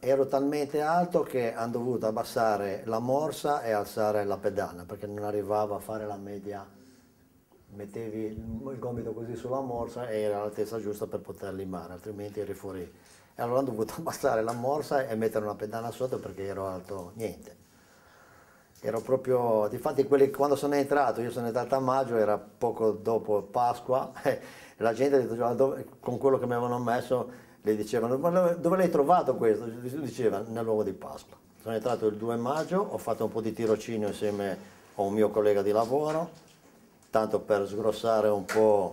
ero talmente alto che hanno dovuto abbassare la morsa e alzare la pedana perché non arrivavo a fare la media. Mettevi il gomito così sulla morsa e era l'altezza giusta per poter limare, altrimenti eri fuori. E allora hanno dovuto abbassare la morsa e mettere una pedana sotto perché ero alto niente. Ero proprio, difatti quelli, quando sono entrato, io sono entrato a maggio, era poco dopo Pasqua, e la gente con quello che mi avevano messo le dicevano, ma dove l'hai trovato questo? Diceva, nell'uovo di Pasqua. Sono entrato il 2 maggio, ho fatto un po' di tirocinio insieme a un mio collega di lavoro, tanto per sgrossare un po'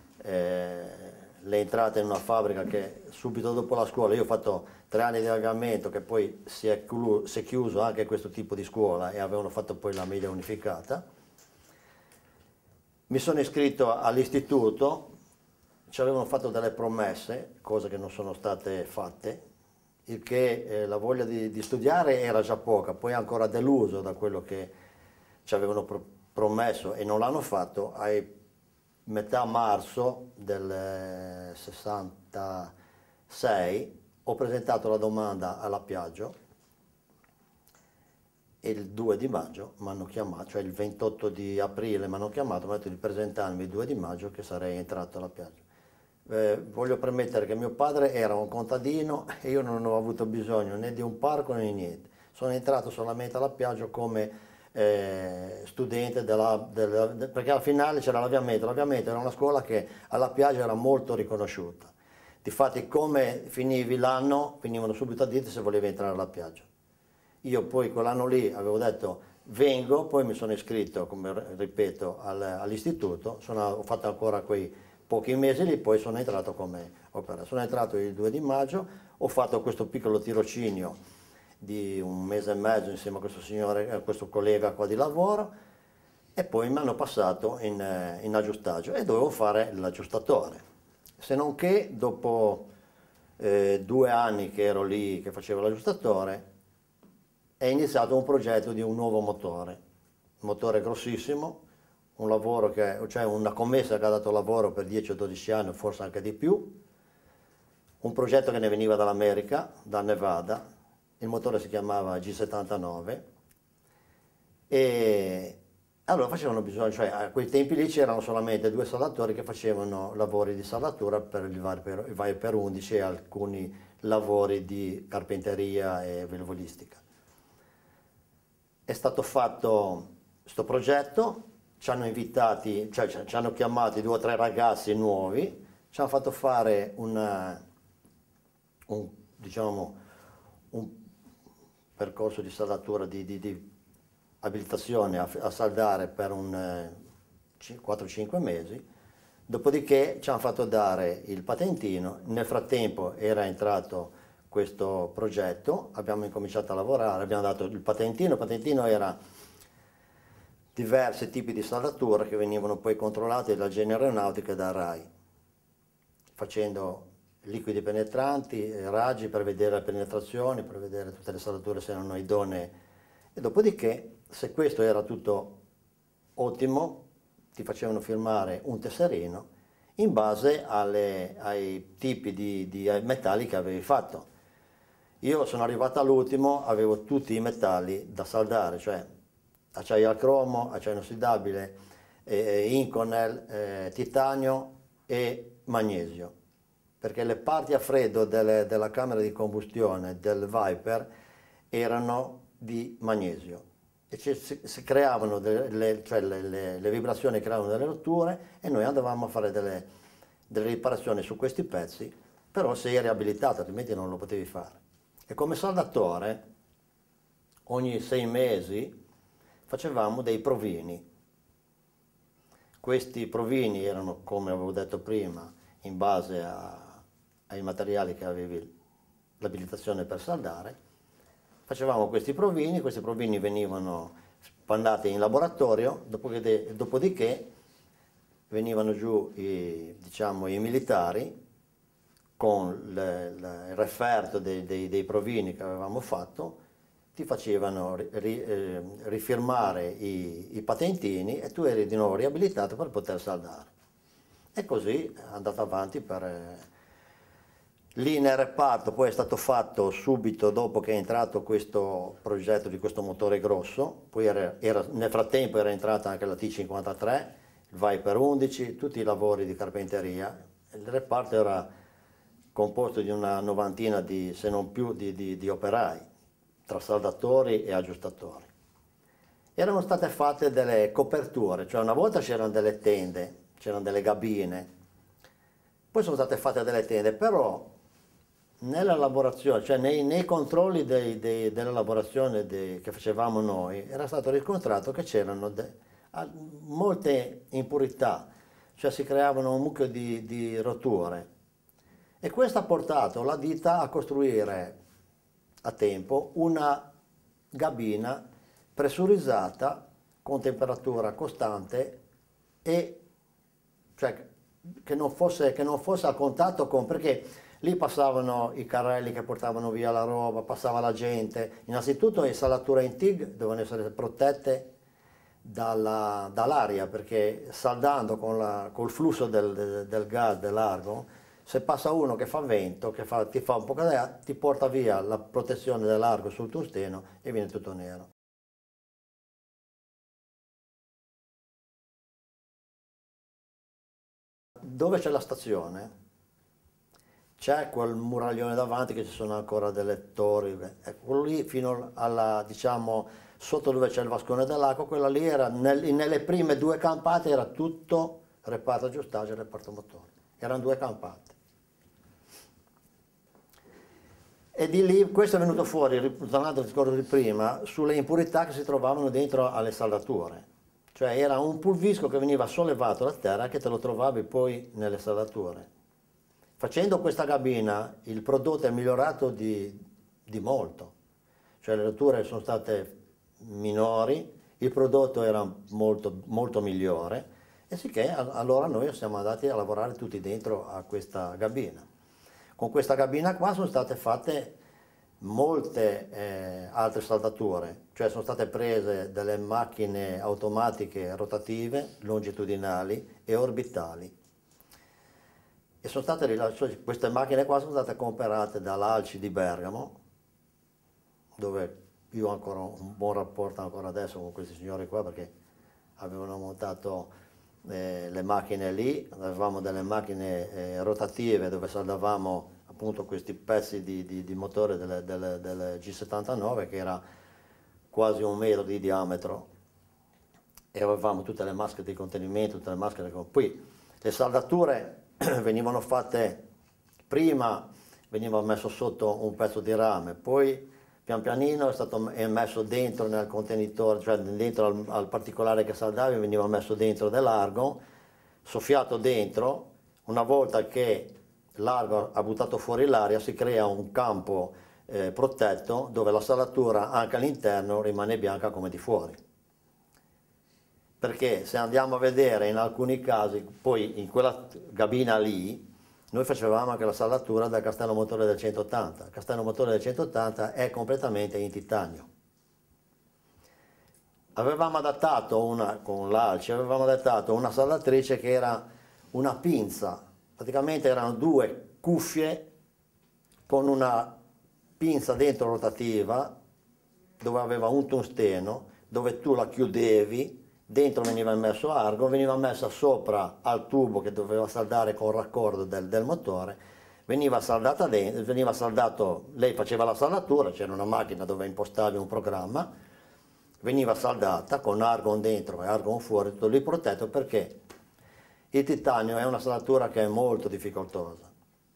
le entrate in una fabbrica che subito dopo la scuola, io ho fatto 3 anni di allenamento che poi si è chiuso anche questo tipo di scuola e avevano fatto poi la media unificata. Mi sono iscritto all'istituto, ci avevano fatto delle promesse, cose che non sono state fatte, il che la voglia di studiare era già poca, poi ancora deluso da quello che ci avevano promesso e non l'hanno fatto. A metà marzo del 66 ho presentato la domanda alla Piaggio e il 2 di maggio mi hanno chiamato, cioè il 28 di aprile mi hanno chiamato, mi hanno detto di presentarmi il 2 di maggio che sarei entrato alla Piaggio. Voglio premettere che mio padre era un contadino e io non ho avuto bisogno né di un parco né di niente. Sono entrato solamente alla Piaggio come studente perché al finale c'era l'avviamento era una scuola che alla Piaggio era molto riconosciuta. Difatti come finivi l'anno venivano subito a dirti se volevi entrare alla Piaggio. Io poi quell'anno lì avevo detto vengo, poi mi sono iscritto, come ripeto, all'istituto, ho fatto ancora quei pochi mesi lì, poi sono entrato come operatore. Sono entrato il 2 di maggio, ho fatto questo piccolo tirocinio di un mese e mezzo insieme a questo signore, a questo collega qua di lavoro e poi mi hanno passato in aggiustaggio e dovevo fare l'aggiustatore. Se non che dopo 2 anni che ero lì che facevo l'aggiustatore è iniziato un progetto di un nuovo motore, un motore grossissimo, un lavoro cioè una commessa che ha dato lavoro per 10 o 12 anni, forse anche di più, un progetto che ne veniva dall'America, dal Nevada. Il motore si chiamava G79 e allora facevano bisogno, cioè a quei tempi lì c'erano solamente 2 saldatori che facevano lavori di saldatura per il Viper 11 e alcuni lavori di carpenteria e velvolistica. È stato fatto questo progetto, ci hanno invitati, cioè ci hanno chiamati 2 o 3 ragazzi nuovi, ci hanno fatto fare diciamo, un percorso di saldatura, di abilitazione a saldare per un 4-5 mesi, dopodiché ci hanno fatto dare il patentino, nel frattempo era entrato questo progetto, abbiamo incominciato a lavorare, abbiamo dato il patentino era diversi tipi di saldatura che venivano poi controllati dalla Genere Aeronautica e dal RAI, facendo liquidi penetranti, raggi per vedere le penetrazioni, per vedere tutte le saldature se erano idonee. E dopodiché, se questo era tutto ottimo, ti facevano firmare un tesserino in base ai tipi di metalli che avevi fatto. Io sono arrivato all'ultimo, avevo tutti i metalli da saldare, cioè acciaio al cromo, acciaio inossidabile, Inconel, titanio e magnesio. Perché le parti a freddo della camera di combustione del Viper erano di magnesio e si creavano le vibrazioni creavano delle rotture e noi andavamo a fare delle riparazioni su questi pezzi, però sei riabilitato, altrimenti non lo potevi fare. E come saldatore ogni 6 mesi facevamo dei provini. Questi provini erano, come avevo detto prima, in base ai materiali che avevi l'abilitazione per saldare. Facevamo questi provini venivano mandati in laboratorio, dopodiché venivano giù diciamo, i militari con il referto dei provini che avevamo fatto, ti facevano rifirmare i patentini e tu eri di nuovo riabilitato per poter saldare. E così è andato avanti per Lì nel reparto poi è stato fatto subito dopo che è entrato questo progetto di questo motore grosso, poi nel frattempo era entrata anche la T53, il Viper 11, tutti i lavori di carpenteria. Il reparto era composto di una novantina se non più di operai, tra saldatori e aggiustatori. Erano state fatte delle coperture, cioè una volta c'erano delle tende, c'erano delle gabine, poi sono state fatte delle tende, però nella lavorazione, cioè nei controlli della lavorazione che facevamo noi, era stato riscontrato che c'erano molte impurità, cioè si creavano un mucchio di rotture. E questo ha portato la ditta a costruire a tempo una gabina pressurizzata con temperatura costante e cioè che non fosse a contatto perché lì passavano i carrelli che portavano via la roba, passava la gente. Innanzitutto le salature in TIG devono essere protette dall'aria, perché saldando col flusso del gas dell'argo, se passa uno che fa vento, ti fa un po' d'aria, ti porta via la protezione dell'argo sul tungsteno e viene tutto nero. Dove c'è la stazione c'è quel muraglione davanti che ci sono ancora delle torri, quello lì fino alla, diciamo, sotto dove c'è il vascone dell'acqua, quella lì era, nelle prime due campate era tutto reparto aggiustaggio e reparto motori, erano due campate. E di lì, questo è venuto fuori, tornando al discorso di prima, sulle impurità che si trovavano dentro alle saldature. Cioè era un pulvisco che veniva sollevato da terra che te lo trovavi poi nelle saldature. Facendo questa gabina il prodotto è migliorato di molto, cioè le rotture sono state minori, il prodotto era molto, molto migliore e sicché allora noi siamo andati a lavorare tutti dentro a questa gabina. Con questa gabina qua sono state fatte molte altre saldature, cioè sono state prese delle macchine automatiche rotative, longitudinali e orbitali. E sono state queste macchine qua sono state comprate dall'Alci di Bergamo, dove io ho ancora un buon rapporto ancora adesso con questi signori qua, perché avevano montato le macchine lì, avevamo delle macchine rotative dove saldavamo appunto questi pezzi di motore delle G79 che era quasi 1 metro di diametro, e avevamo tutte le maschere di contenimento, tutte le maschere. Poi le saldature venivano fatte, prima veniva messo sotto un pezzo di rame, poi pian pianino è messo dentro nel contenitore, cioè dentro al particolare che saldavi, veniva messo dentro dell'argo, soffiato dentro. Una volta che l'argo ha buttato fuori l'aria si crea un campo protetto dove la saldatura anche all'interno rimane bianca come di fuori. Perché se andiamo a vedere in alcuni casi, poi in quella gabina lì, noi facevamo anche la saldatura del castello motore del 180. Il castello motore del 180 è completamente in titanio. Avevamo adattato con l'Alci, avevamo adattato una saldatrice che era una pinza, praticamente erano 2 cuffie con una pinza dentro rotativa dove aveva un tungsteno, dove tu la chiudevi, dentro veniva messo argo, veniva messa sopra al tubo che doveva saldare con il raccordo del motore, veniva saldata dentro, veniva saldato, lei faceva la saldatura, c'era una macchina dove impostavi un programma, veniva saldata con argon dentro e argon fuori, tutto lì protetto, perché il titanio è una saldatura che è molto difficoltosa.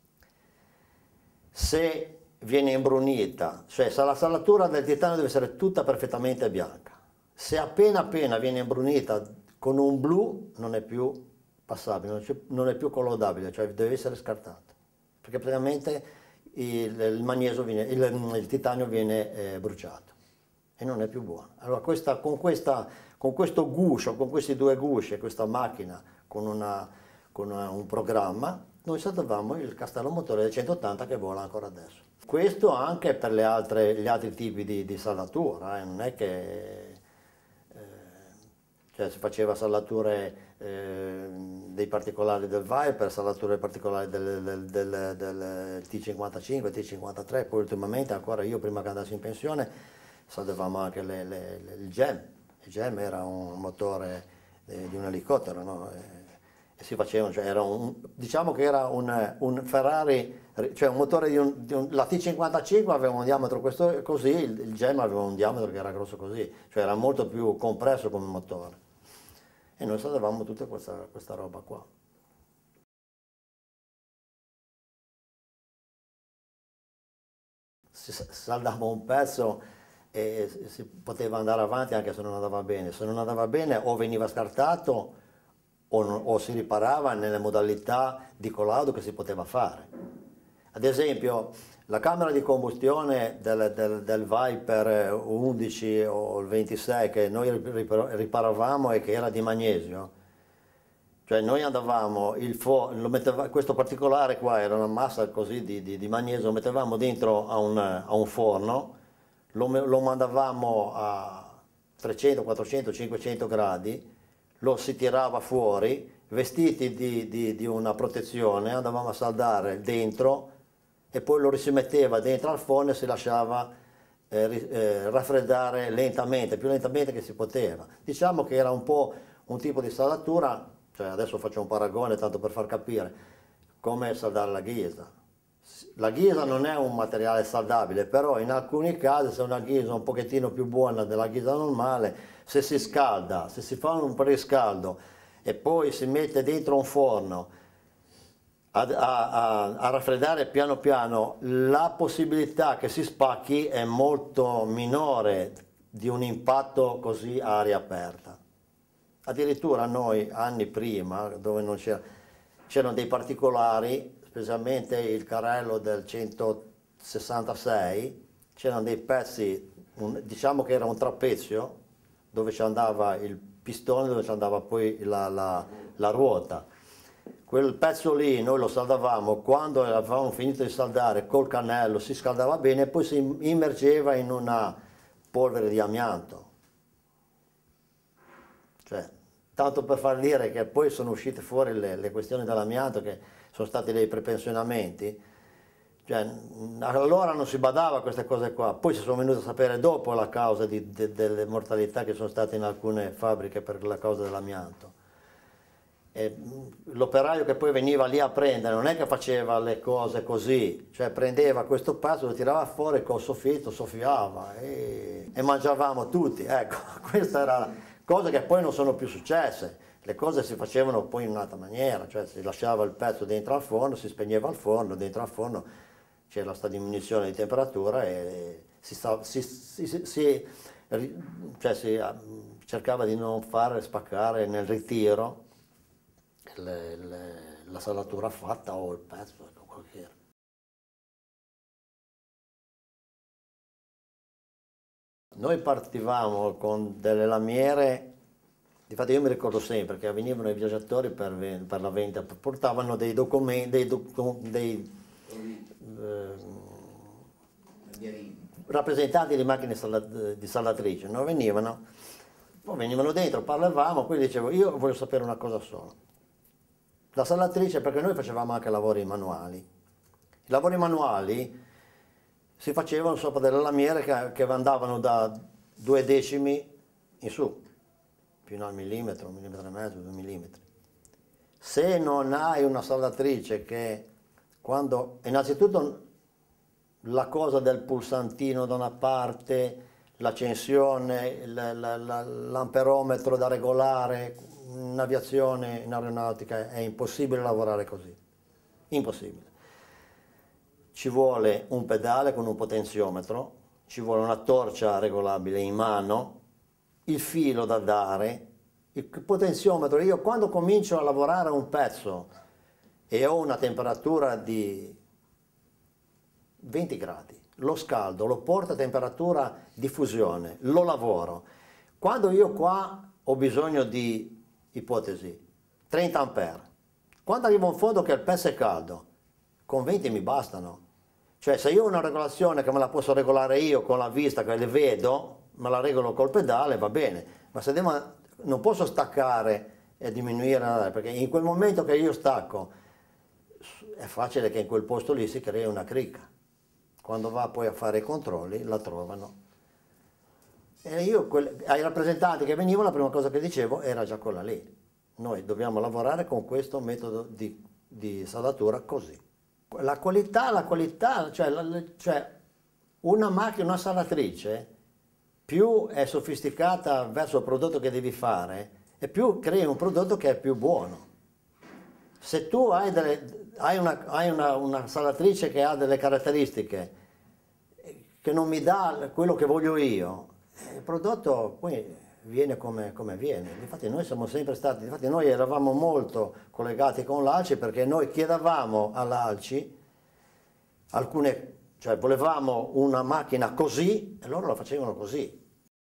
Se viene imbrunita, cioè se la saldatura del titanio deve essere tutta perfettamente bianca. Se appena viene imbrunita con un blu non è più passabile, non è più collodabile, cioè deve essere scartato, perché praticamente il magnesio il titanio viene bruciato e non è più buono. Allora con questo guscio, con questi 2 gusci, questa macchina con un programma, noi salvavamo il castello motore del 180 che vola ancora adesso. Questo anche per gli altri tipi di saldatura, non è che cioè si faceva saldature dei particolari del Viper, saldature particolari del T55, T53, poi ultimamente ancora io prima che andassi in pensione saldavamo anche il GEM. Il GEM era un motore di un elicottero, no? E si facevano, cioè era diciamo che era un Ferrari, cioè un motore la T55 aveva un diametro questo, così, il GEM aveva un diametro che era grosso così, cioè era molto più compresso come motore. E noi saldavamo tutta questa roba qua. Si saldava un pezzo e si poteva andare avanti anche se non andava bene. Se non andava bene o veniva scartato o si riparava nelle modalità di collaudo che si poteva fare. Ad esempio, la camera di combustione del Viper 11 o il 26 che noi riparavamo e che era di magnesio, cioè noi andavamo, questo particolare qua era una massa così di magnesio, lo mettevamo dentro a un forno, lo mandavamo a 300, 400, 500 gradi, lo si tirava fuori, vestiti di una protezione, andavamo a saldare dentro e poi lo si metteva dentro al forno e si lasciava raffreddare lentamente, più lentamente che si poteva. Diciamo che era un po' un tipo di saldatura, cioè adesso faccio un paragone tanto per far capire, come saldare la ghisa. La ghisa non è un materiale saldabile, però in alcuni casi se una ghisa un pochettino più buona della ghisa normale, se si scalda, se si fa un riscaldo e poi si mette dentro un forno a raffreddare piano piano, la possibilità che si spacchi è molto minore di un impatto così a aria aperta. Addirittura noi anni prima, dove non c'erano dei particolari, specialmente il carrello del 166, c'erano dei pezzi, diciamo che era un trapezio, dove ci andava il pistone, dove ci andava poi la ruota. Quel pezzo lì noi lo saldavamo, quando avevamo finito di saldare col cannello si scaldava bene e poi si immergeva in una polvere di amianto. Cioè, tanto per far dire che poi sono uscite fuori le questioni dell'amianto, che sono stati dei prepensionamenti, cioè, allora non si badava a queste cose qua, poi si sono venuti a sapere dopo la causa delle mortalità che sono state in alcune fabbriche per la causa dell'amianto. L'operaio che poi veniva lì a prendere non è che faceva le cose così, cioè prendeva questo pezzo, lo tirava fuori col soffitto, soffiava e mangiavamo tutti. Ecco, queste erano cose che poi non sono più successe, le cose si facevano poi in un'altra maniera, cioè si lasciava il pezzo dentro al forno, si spegneva il forno, dentro al forno c'era questa diminuzione di temperatura e si cercava di non far spaccare nel ritiro la saldatura fatta o il pezzo, ecco, quello che era. Noi partivamo con delle lamiere, infatti io mi ricordo sempre che venivano i viaggiatori per la vendita, portavano dei documenti, rappresentanti di macchine di saldatrice, no? Poi venivano dentro, parlavamo, poi dicevo io voglio sapere una cosa sola. La saldatrice, perché noi facevamo anche lavori manuali. I lavori manuali si facevano sopra delle lamiere che andavano da 2 decimi in su, fino al millimetro, 1,5 millimetri, 2 millimetri. Se non hai una saldatrice che innanzitutto la cosa del pulsantino da una parte, l'accensione, l'amperometro da regolare, in aviazione, in aeronautica è impossibile lavorare così, impossibile. Ci vuole un pedale con un potenziometro, ci vuole una torcia regolabile in mano, il filo da dare, il potenziometro. Io quando comincio a lavorare un pezzo e ho una temperatura di 20 gradi, lo scaldo, lo porto a temperatura di fusione, lo lavoro. Quando io qua ho bisogno di, ipotesi, 30 ampere, quando arrivo in fondo che il pezzo è caldo, con 20 mi bastano. Cioè se io ho una regolazione che me la posso regolare io con la vista che le vedo, me la regolo col pedale, va bene, ma se non posso staccare e diminuire, perché in quel momento che io stacco è facile che in quel posto lì si crei una cricca. Quando va poi a fare i controlli la trovano. E io ai rappresentanti che venivano la prima cosa che dicevo era già quella lì. Noi dobbiamo lavorare con questo metodo di saldatura così. La qualità, cioè una macchina, una salatrice, più è sofisticata verso il prodotto che devi fare, e più crei un prodotto che è più buono. Se tu hai una salatrice che ha delle caratteristiche che non mi dà quello che voglio io, il prodotto poi viene come viene. Infatti noi siamo sempre stati, infatti noi eravamo molto collegati con l'ALCI, perché noi chiedevamo all'ALCI cioè volevamo una macchina così e loro la facevano così.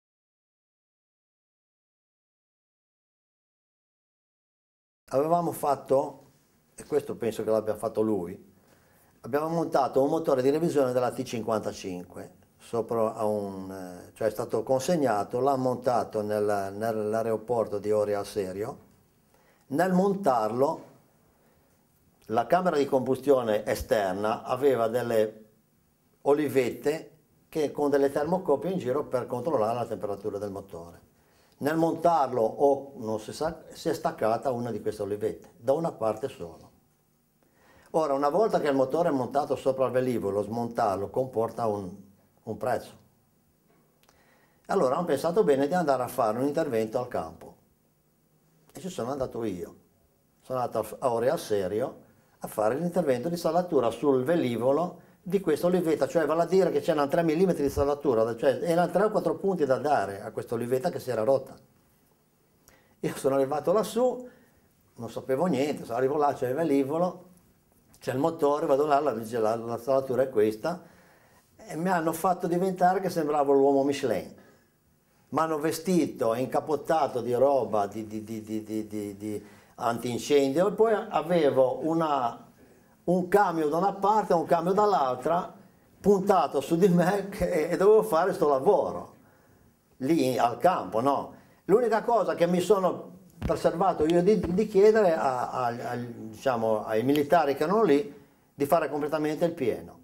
Avevamo fatto, e questo penso che l'abbia fatto lui, abbiamo montato un motore di revisione della T55 sopra cioè è stato consegnato, l'ha montato nell'aeroporto di Orio al Serio. Nel montarlo la camera di combustione esterna aveva delle olivette che con delle termocopie in giro per controllare la temperatura del motore. Nel montarlo, non si sa, si è staccata una di queste olivette, da una parte solo. Ora, una volta che il motore è montato sopra il velivolo, smontarlo comporta un prezzo. Allora hanno pensato bene di andare a fare un intervento al campo. E ci sono andato io. Sono andato a Orio al Serio a fare l'intervento di salatura sul velivolo di questa olivetta, cioè vale a dire che c'erano 3 mm di salatura, cioè erano 3 o 4 punti da dare a questa olivetta che si era rotta. Io sono arrivato lassù, non sapevo niente, sono arrivato là, c'è il velivolo, c'è il motore, vado là, la salatura è questa, e mi hanno fatto diventare che sembravo l'uomo Michelin. Mi hanno vestito, incapottato di roba, di antincendio, e poi avevo un camion da una parte e un camion dall'altra puntato su di me e dovevo fare sto lavoro lì al campo, no? L'unica cosa che mi sono preservato io di chiedere diciamo, ai militari che erano lì di fare completamente il pieno,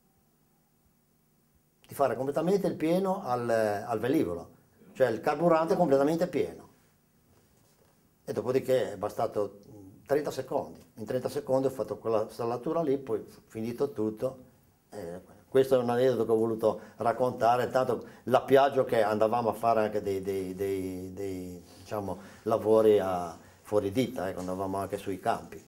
al velivolo, cioè il carburante completamente pieno. E dopodiché è bastato 30 secondi. In 30 secondi ho fatto quella salatura lì, poi finito tutto. Questo è un aneddoto che ho voluto raccontare, tanto la Piaggio che andavamo a fare anche dei diciamo, lavori fuori ditta, andavamo anche sui campi.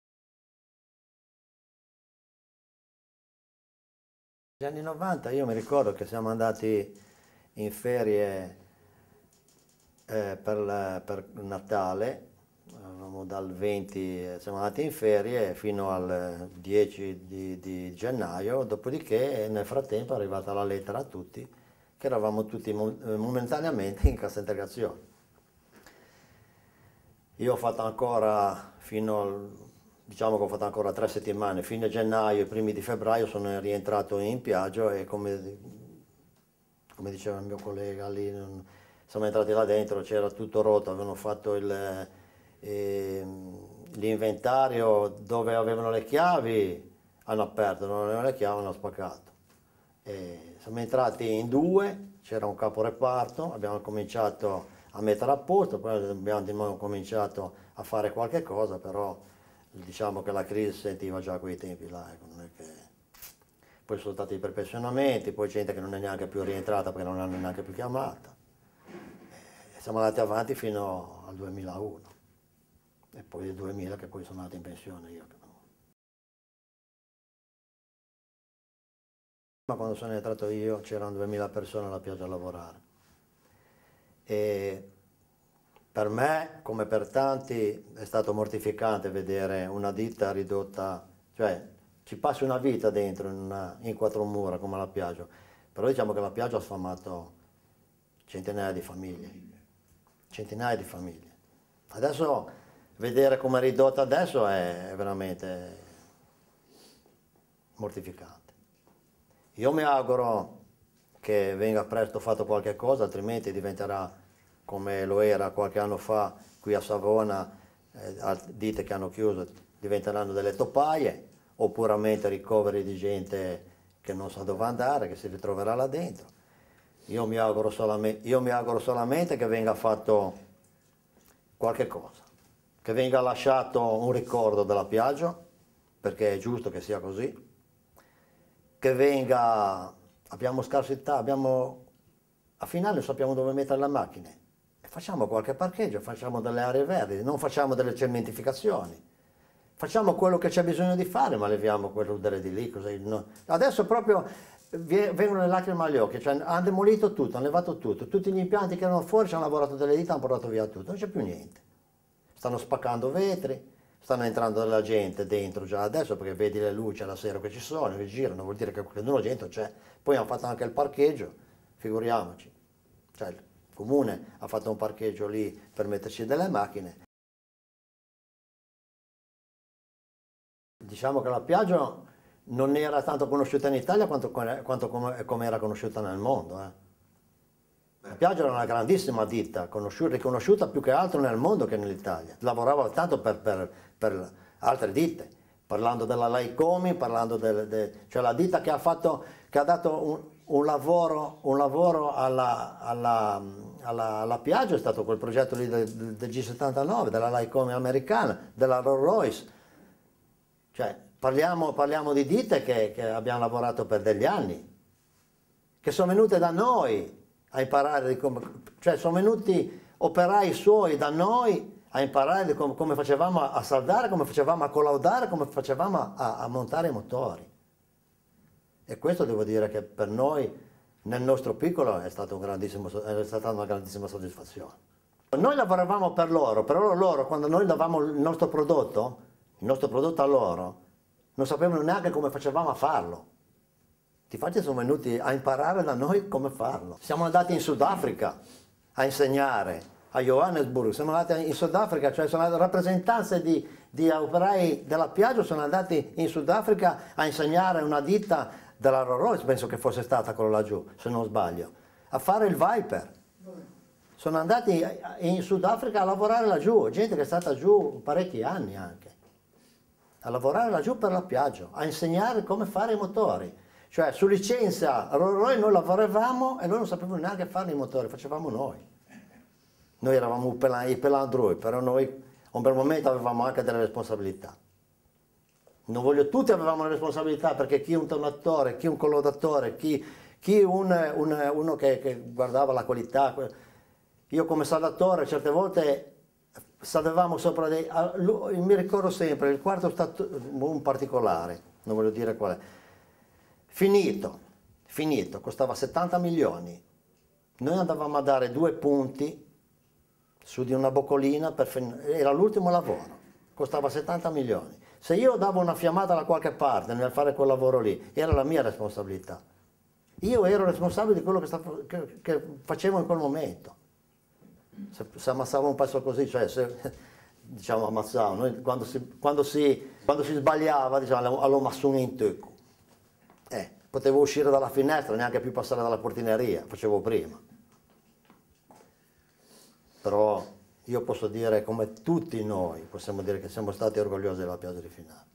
Negli anni 90 io mi ricordo che siamo andati in ferie per Natale, dal 20 siamo andati in ferie fino al 10 di gennaio, dopodiché nel frattempo è arrivata la lettera a tutti che eravamo tutti momentaneamente in cassa integrazione. Io ho fatto ancora diciamo che ho fatto ancora 3 settimane, fine gennaio e primi di febbraio sono rientrato in Piaggio e come diceva il mio collega lì, siamo entrati là dentro, c'era tutto rotto, avevano fatto l'inventario dove avevano le chiavi, hanno aperto, non avevano le chiavi, hanno spaccato. E siamo entrati in 2, c'era un caporeparto, abbiamo cominciato a mettere a posto, poi abbiamo di nuovo cominciato a fare qualche cosa, però diciamo che la crisi si sentiva già a quei tempi là, non è che... Poi sono stati i prepensionamenti, poi gente che non è neanche più rientrata perché non l'hanno neanche più chiamata. E siamo andati avanti fino al 2001 e poi del 2000 che poi sono andato in pensione io. Ma quando sono entrato io c'erano 2000 persone alla Piaggio a lavorare. E per me, come per tanti, è stato mortificante vedere una ditta ridotta, cioè ci passi una vita dentro in 4 mura come la Piaggio, però diciamo che la Piaggio ha sfamato centinaia di famiglie. Adesso vedere come è ridotta adesso è veramente mortificante. Io mi auguro che venga presto fatto qualche cosa, altrimenti diventerà come lo era qualche anno fa qui a Savona, ditte che hanno chiuso diventeranno delle topaie, o puramente ricoveri di gente che non sa dove andare, che si ritroverà là dentro. Io mi auguro solamente che venga fatto qualche cosa, che venga lasciato un ricordo della Piaggio, perché è giusto che sia così, che venga, abbiamo scarsità, a finale non sappiamo dove mettere le macchine, e facciamo qualche parcheggio, facciamo delle aree verdi, non facciamo delle cementificazioni. Facciamo quello che c'è bisogno di fare, ma leviamo quello di lì. No. Adesso proprio vengono le lacrime agli occhi, cioè hanno demolito tutto, hanno levato tutto, tutti gli impianti che erano fuori ci hanno lavorato delle dita, hanno portato via tutto, non c'è più niente. Stanno spaccando vetri, stanno entrando della gente dentro già adesso, perché vedi le luci alla sera che ci sono, che girano, vuol dire che qualcuno gente c'è. Poi hanno fatto anche il parcheggio, figuriamoci. Cioè il comune ha fatto un parcheggio lì per metterci delle macchine. Diciamo che la Piaggio non era tanto conosciuta in Italia quanto come era conosciuta nel mondo. La Piaggio era una grandissima ditta, riconosciuta più che altro nel mondo che nell'Italia. Lavorava tanto per altre ditte, parlando della Laicomi, parlando cioè la ditta che ha dato un lavoro alla Piaggio è stato quel progetto lì del G79, della Laicomi americana, della Rolls Royce. Cioè, parliamo di ditte che abbiamo lavorato per degli anni, che sono venute da noi a imparare cioè sono venuti operai suoi da noi a imparare di come facevamo a saldare, come facevamo a collaudare, come facevamo a montare i motori. E questo devo dire che per noi, nel nostro piccolo, è stata una grandissima soddisfazione. Noi lavoravamo per loro, però loro quando noi davamo il nostro prodotto a loro, non sapevano neanche come facevamo a farlo. Difatti sono venuti a imparare da noi come farlo. Siamo andati in Sudafrica a insegnare, a Johannesburg, siamo andati in Sudafrica, cioè sono le rappresentanze di operai della Piaggio sono andati in Sudafrica a insegnare una ditta della Rolls Royce, penso che fosse stata quello laggiù, se non sbaglio, a fare il Viper. Sono andati in Sudafrica a lavorare laggiù, gente che è stata giù parecchi anni anche. A lavorare laggiù per la Piaggio, a insegnare come fare i motori. Cioè su licenza Rolls Royce noi lavoravamo e loro non sapevano neanche fare i motori, facevamo noi. Noi eravamo i pelandroi, però noi a un bel momento avevamo anche delle responsabilità. Non voglio, tutti avevamo le responsabilità, perché chi un tonatore, chi un collaudatore, chi uno che guardava la qualità. Io come saldatore certe volte salvavamo sopra mi ricordo sempre, il quarto stato, un particolare, non voglio dire qual è, finito, costava 70 milioni, noi andavamo a dare 2 punti su di una boccolina, era l'ultimo lavoro, costava 70 milioni, se io davo una fiammata da qualche parte nel fare quel lavoro lì, era la mia responsabilità, io ero responsabile di quello che facevo in quel momento. Se ammazzava un pezzo così, cioè diciamo ammazzavo, noi quando si sbagliava diciamo allo massone in tocco, potevo uscire dalla finestra, neanche più passare dalla portineria, facevo prima. Però io posso dire, come tutti noi, possiamo dire che siamo stati orgogliosi della Piaggio di Finale.